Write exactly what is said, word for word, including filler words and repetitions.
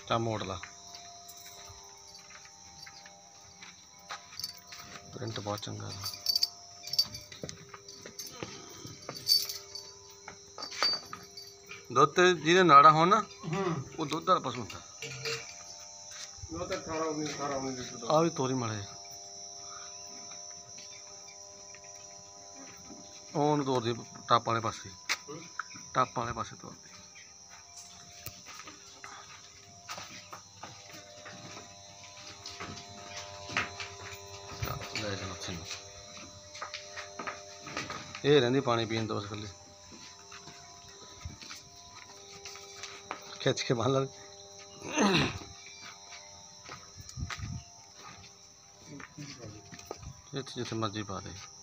चा मोड़ ला, प्रिंट बहुत चंगा है। दुध जिहदे नाड़ा हो ना वो दुध वाला पशु होंदा। आ भी तोरी माड़े ओन तोड़ दी, टप वाले पासे, टप वाले पासे तोड़ दी। ले जाना उत्थे ये रहिंदी पानी पीन दो उस गल्ले खिंच के बांध ला जिथे जिथे मर्जी पा दे।